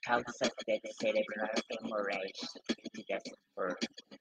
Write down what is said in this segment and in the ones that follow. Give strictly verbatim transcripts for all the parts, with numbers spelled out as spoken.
how suspect cerebral hemorrhage to death for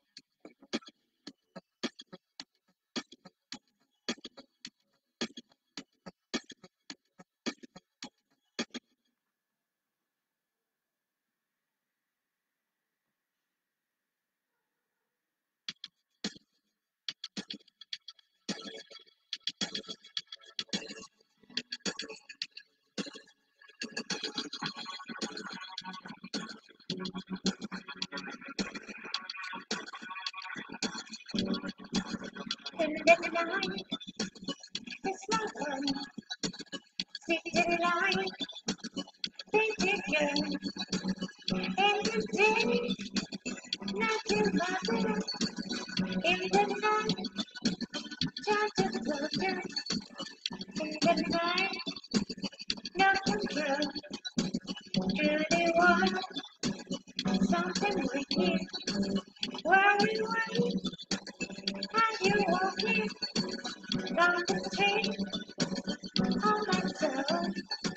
in the night, it's not fun. City light, painted girl, in the day, nothing matters. In the night, touch of culture. In the night, no control. Through the wall, something wicked. Where we were, as you walking down the street, on my soul.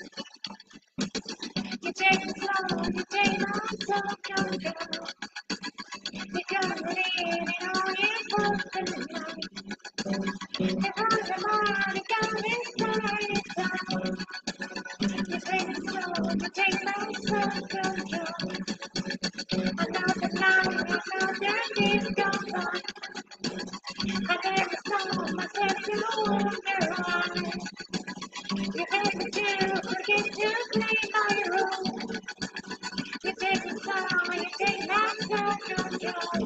You take it slow, you take my soul control. Because believing all you put in the night. Because the more the gun is started down. You take it slow, you take my soul control. Another night, another day goes on. I never saw myself to wonder why. You take me to forget to clean my room. You take me slow, you take my soul control.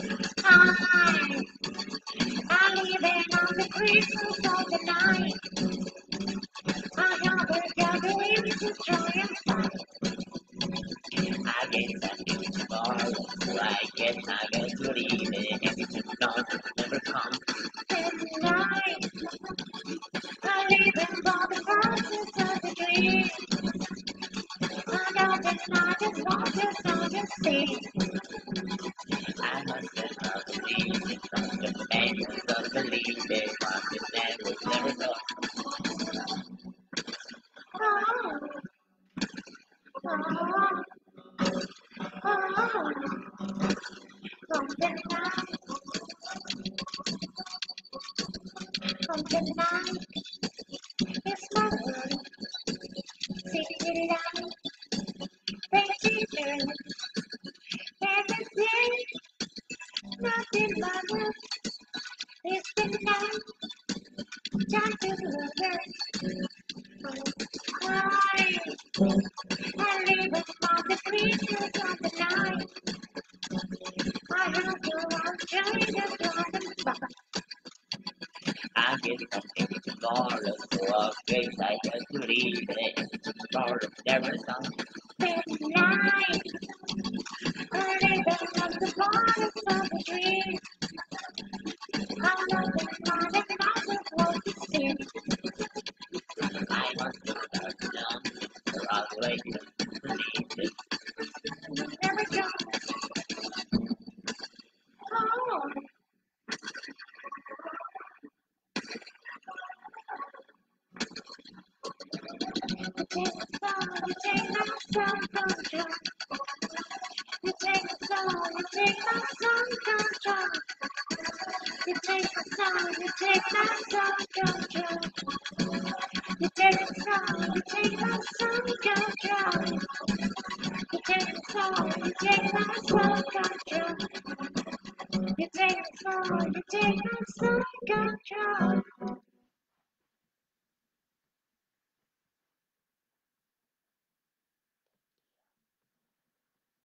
I I live in on the Christmas of the night. I gather, gathering to try and find. I guess I knew tomorrow. I guess I guess good evening. And it's not never come. The night, I live in for the process of the dream. I know this night is not just on the sea. I must have not believed in some of the angels of believing. But the man was never thought. Oh, oh, oh, from the night, from the night, it's my world. City light, painted girl, everything, nothing matters. It's the night, time to love her. I, I live upon the creatures of the night. I have to walk journey to the back. I guess I'm thinking tomorrow. So of grace I just believe in. And it's tomorrow never come. The night, I live upon the bottom of the tree. I love the night and I just want to see. I must have not known. Or I'll wake up to believe it. Never go. Oh, you take the song, you take my soul control. You take the song, you take my soul control. You take the song, you take my soul control. You take the song, you take my soul control. You take the song, you take my soul control. You take the song, you take my soul control.